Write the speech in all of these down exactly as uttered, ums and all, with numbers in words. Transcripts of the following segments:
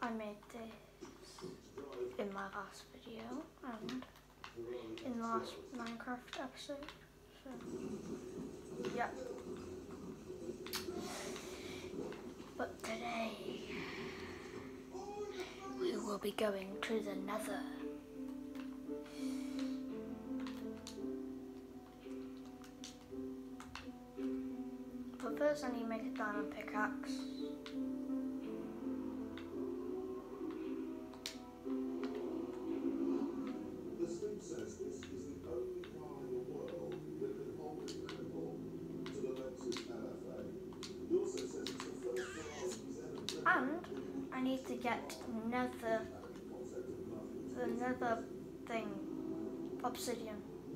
I made this in my last video and in the last Minecraft episode. So, yeah. But today we will be going to the nether. But first I need to make a diamond pickaxe. And I need to get nether, the nether thing, obsidian.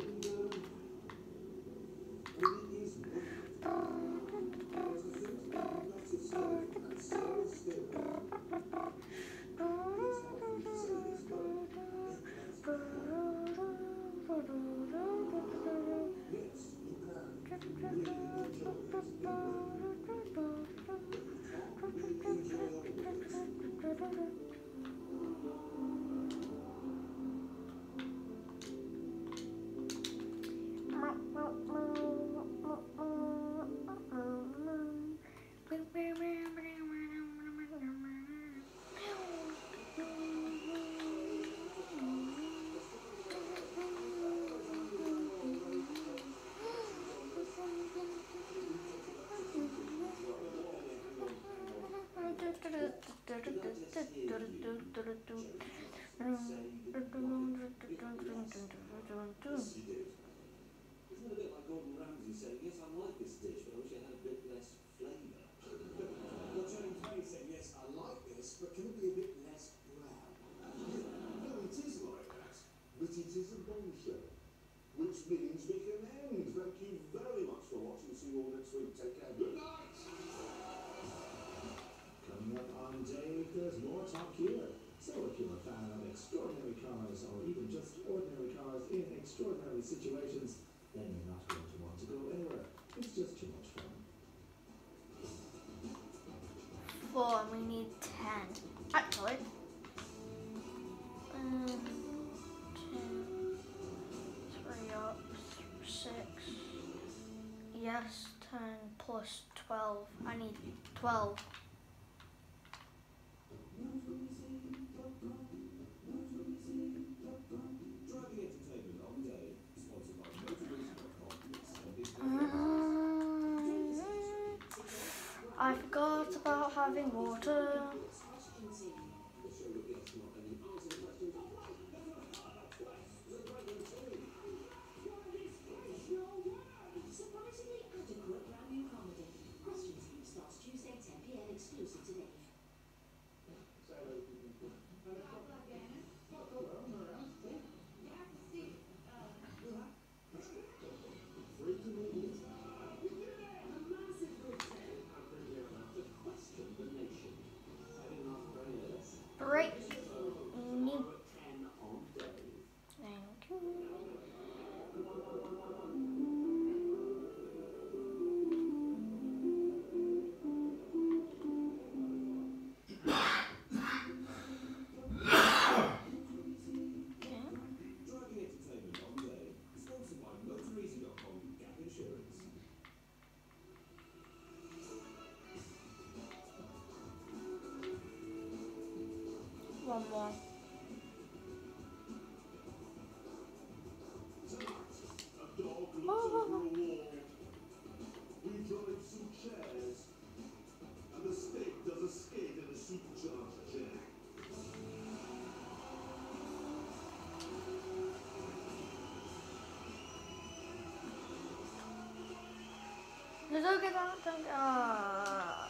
Which means we can end. Thank you very much for watching. See you all next week. Take care. Good night. Coming up on Dave, there's more talk here. So if you're a fan of extraordinary cars or even just ordinary cars in extraordinary situations, then you're not going to want to go anywhere. It's just too much fun. Four, we need ten. Actually. Um, Six. Yes, ten plus twelve. I need twelve. Um, I forgot about having water. Break. New. Thank you. One more. Oh. We drive some chairs, and the stick does a skid in a supercharged chair. Don't get out, don't get out.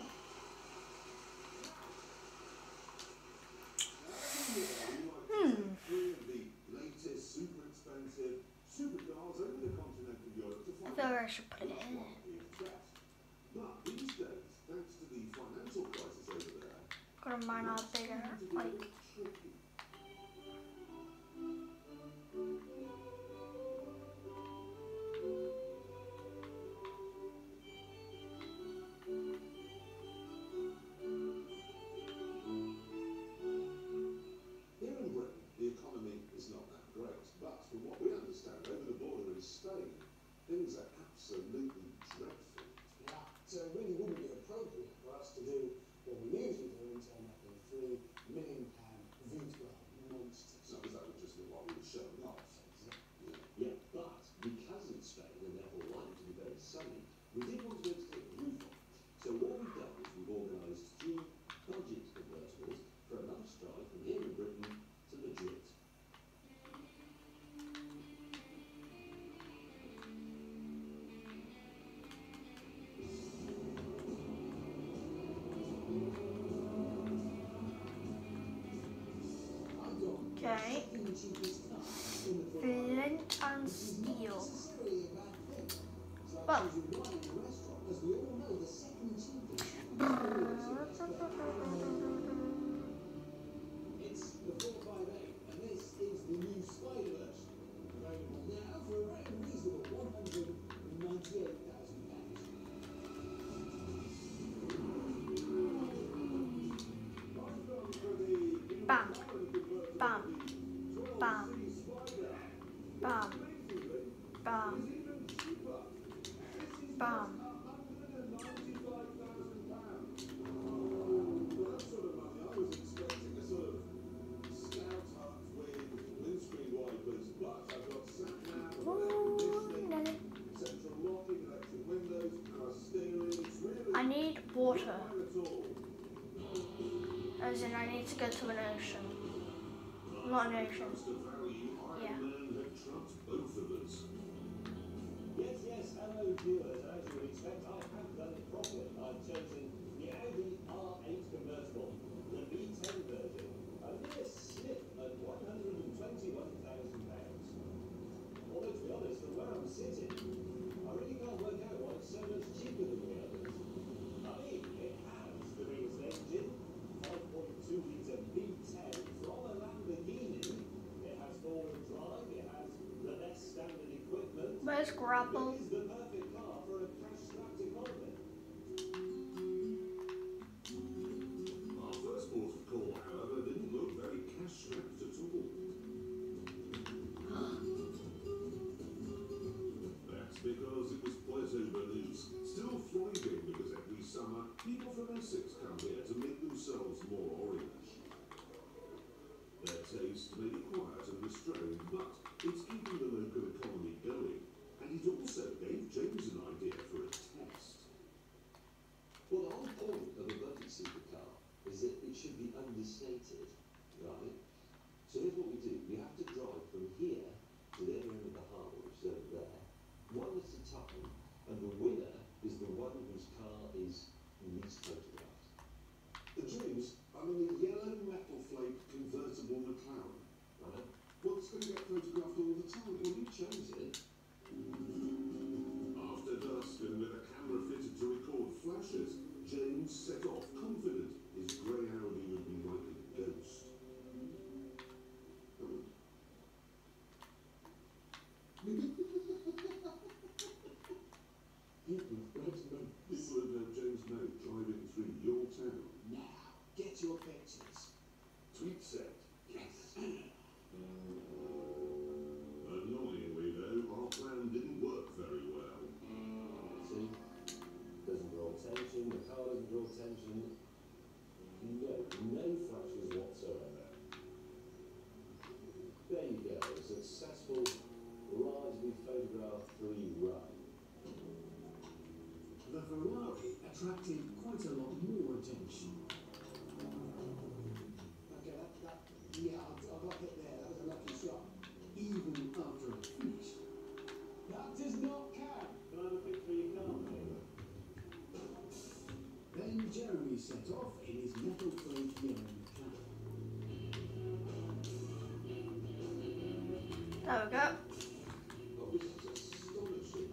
Hmm. Three of the latest super expensive supercars over the continent of Europe to I feel like I should put it in. But these days, thanks to the financial crisis over there, Gotta mine out bigger, like. Okay. Flint and steel. Well. It's the four five eight, and this is the new Spider-Verse. Available now for a very reasonable one hundred ninety-eight thousand pounds. Bam. Bam. Bam. Bam. Bam. Bam. I need water. As in, I need to go to an ocean. Not an ocean. Yeah. Yes, yes, hello viewers. As you would expect, I have done it properly. I've chosen the Audi R eight convertible, the V ten version, only a snip at one hundred twenty-one thousand pounds. Although, to be honest, from where I'm sitting, I really can't work out why it's so much cheaper than the others. I mean, it has the biggest engine, five point two litre V ten from a Lamborghini. It has four-wheel drive, it has the best standard equipment. Where's Grapple? It is the perfect car for a cash-strapped economy. Our first port of call, however, didn't look very cash-strapped at all. That's because it was Puerto Banús, still thriving because every summer people from Essex come here to make themselves more orange. Their taste may be quiet and restrained, but it's keeping the local economy going, and it also gave James an idea for a test. Well, the whole point of a budget supercar is that it should be understated, right? So here's what we do. You have to drive from here to the other end of the harbour, which is over there, one at a time, and the winner is the one whose car is least photographed. The James, I'm in a yellow metal flake convertible McLaren, right? Well, it's going to get photographed all the time. Well, you chose it. After dusk and with a camera fitted to record flashes, James set off confident his grey Audi would be like a ghost. People have James know driving through your town. Now, get your pictures. Tweet set. Yes. Annoyingly, though, our plan didn't work very well. See? Doesn't draw attention, the car doesn't draw attention. No, no flashes whatsoever. There you go, a successful, largely photograph-free run. The Ferrari attracted quite a lot more attention. Okay, that, that, yeah, I, I got hit there, that was a lucky shot. Even after it finished. That does not count. Can I have a pic for your car, mate? Then Jeremy set off in his metal flake yellow McLaren. There we go. Oh, this is astonishing.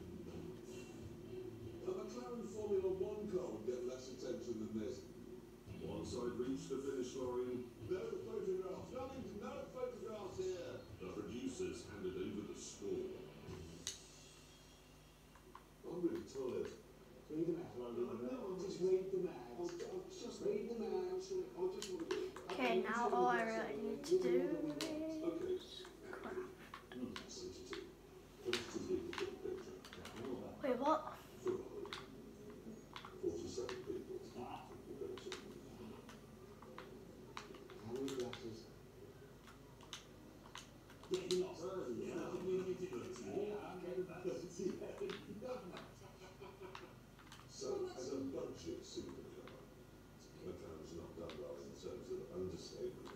A McLaren Formula One car would get less attention than this. Once I'd reached the finish line, no photographs, nothing, no photographs here. The producers handed over the score. I'm really tired. Read them out, London. No, no, just read them out. I'll, I'll just read them out. I'll just want to... Okay, now all I really need to do is Okay. crap. Mm, sixty-two. twenty-two people took a picture. Wait, what? forty-seven people. Ah. How many glasses? Getting lost. Oh, yeah. Yeah, so, as a budget supercar, McLaren's not done well in terms of understatement.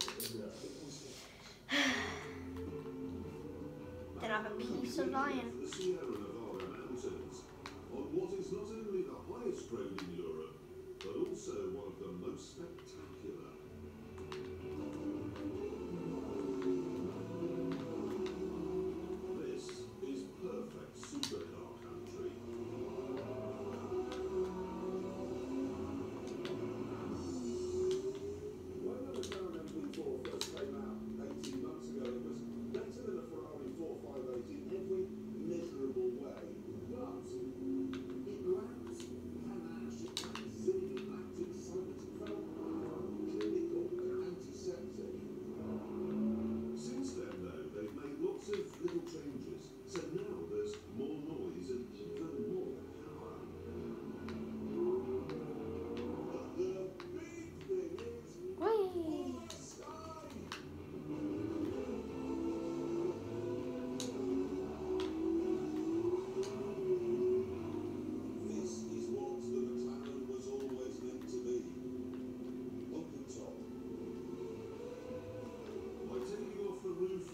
Then I have a piece of iron. The Sierra Nevada mountains, on what is not only the highest road in Europe, but also one of the most spectacular.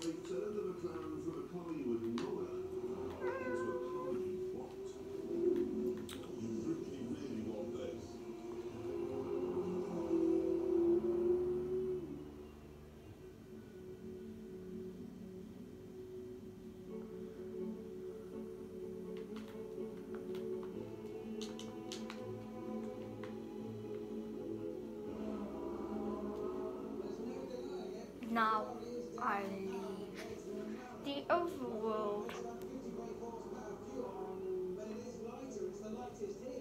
They've turned the McLaren from a Hollywood roller into a comedy bot. You really, really want this. Now I leave the overworld. But it is lighter, it's the lightest here.